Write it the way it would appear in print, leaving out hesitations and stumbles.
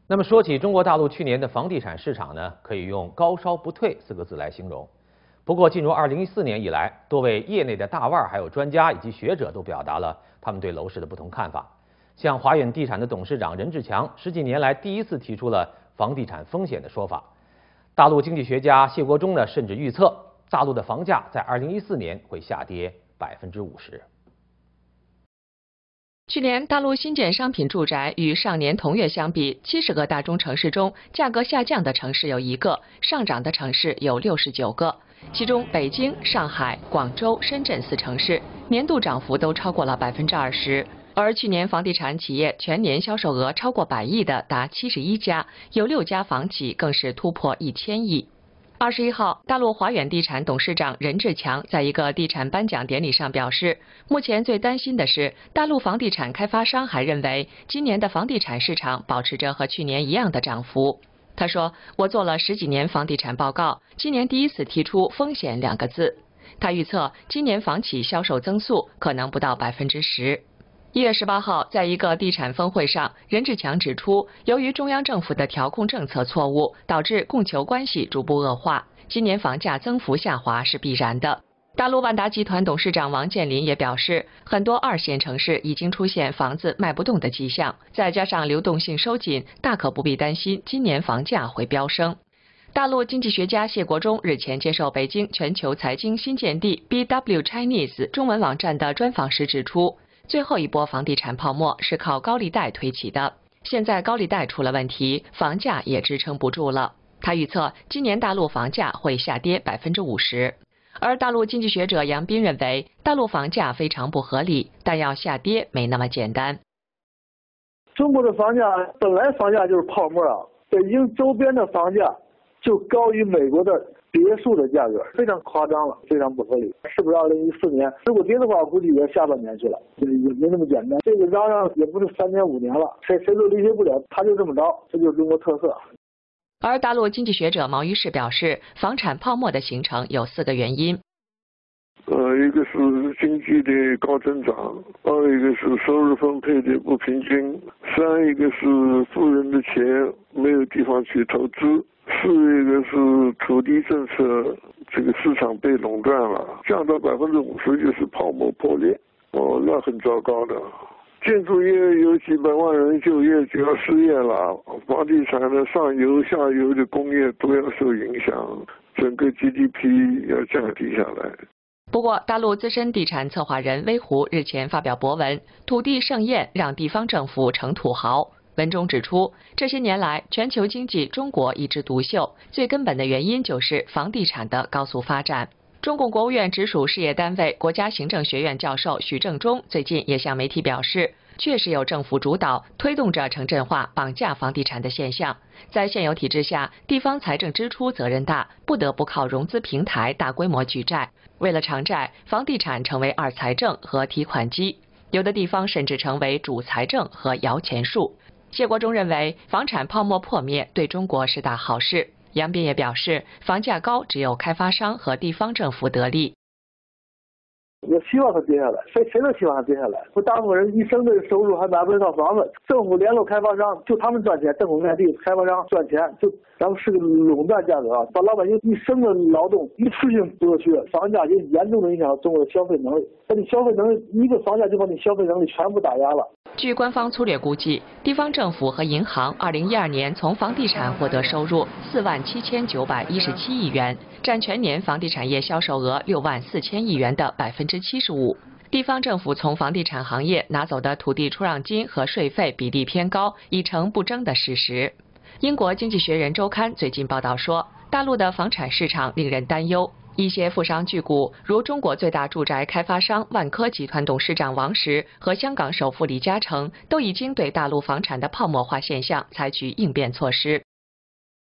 那么说起中国大陆去年的房地产市场呢，可以用高烧不退4个字来形容。不过，进入2014年以来，多位业内的大腕、还有专家以及学者都表达了他们对楼市的不同看法。像华远地产的董事长任志强10几年来第一次提出了房地产风险的说法。大陆经济学家谢国忠呢，甚至预测大陆的房价在2014年会下跌50%。 去年大陆新建商品住宅与上年同月相比，70个大中城市中，价格下降的城市有1个，上涨的城市有69个。其中，北京、上海、广州、深圳4城市年度涨幅都超过了20%。而去年房地产企业全年销售额超过100亿的达71家，有6家房企更是突破1000亿。21号，大陆华远地产董事长任志强在一个地产颁奖典礼上表示，目前最担心的是，大陆房地产开发商还认为今年的房地产市场保持着和去年一样的涨幅。他说：“我做了10几年房地产报告，今年第一次提出风险2个字。”他预测今年房企销售增速可能不到10%。1月18号，在一个地产峰会上，任志强指出，由于中央政府的调控政策错误，导致供求关系逐步恶化，今年房价增幅下滑是必然的。大陆万达集团董事长王健林也表示，很多2线城市已经出现房子卖不动的迹象，再加上流动性收紧，大可不必担心今年房价会飙升。大陆经济学家谢国忠日前接受北京全球财经新见地 BW Chinese 中文网站的专访时指出，最后一波房地产泡沫是靠高利贷推起的，现在高利贷出了问题，房价也支撑不住了。他预测今年大陆房价会下跌50%。而大陆经济学者杨斌认为，大陆房价非常不合理，但要下跌没那么简单。 中国的房价本来房价就是泡沫啊，北京周边的房价就高于美国的别墅的价格，非常夸张了，非常不合理。是不是2014年？如果跌的话，估计也下半年去了，也没那么简单。这个嚷嚷也不是3年5年了，谁都理解不了，他就这么着，这就是中国特色。 而大陆经济学者毛于轼表示，房产泡沫的形成有4个原因。 一个是经济的高增长，2一个是收入分配的不平均，3一个是富人的钱没有地方去投资，4一个是土地政策这个市场被垄断了，降到50%就是泡沫破裂，那很糟糕的。建筑业有几百万人就业就要失业了，房地产的上游下游的工业都要受影响，整个 GDP 要降低下来。 不过，大陆资深地产策划人微湖日前发表博文《土地盛宴让地方政府成土豪》，文中指出，这些年来全球经济中国一枝独秀，最根本的原因就是房地产的高速发展。中共国务院直属事业单位国家行政学院教授许正中最近也向媒体表示，确实有政府主导推动着城镇化绑架房地产的现象。在现有体制下，地方财政支出责任大，不得不靠融资平台大规模举债。为了偿债，房地产成为二财政和提款机，有的地方甚至成为主财政和摇钱树。谢国忠认为，房产泡沫破灭对中国是大好事。杨斌也表示，房价高只有开发商和地方政府得利。 我希望它跌下来，谁都希望它跌下来。不，大部分人一生的收入还买不了套房子，政府联络开发商，就他们赚钱，政府卖地，开发商赚钱，就咱们是个垄断价格啊，把老百姓一生的劳动一次性剥削，房价也严重的影响中国的消费能力。把你消费能力一个房价就把你消费能力全部打压了。 据官方粗略估计，地方政府和银行2012年从房地产获得收入47917亿元，占全年房地产业销售额64000亿元的75%。地方政府从房地产行业拿走的土地出让金和税费比例偏高，已成不争的事实。英国《经济学人》周刊最近报道说，大陆的房产市场令人担忧。一些富商巨贾，如中国最大住宅开发商万科集团董事长王石和香港首富李嘉诚，都已经对大陆房产的泡沫化现象采取应变措施。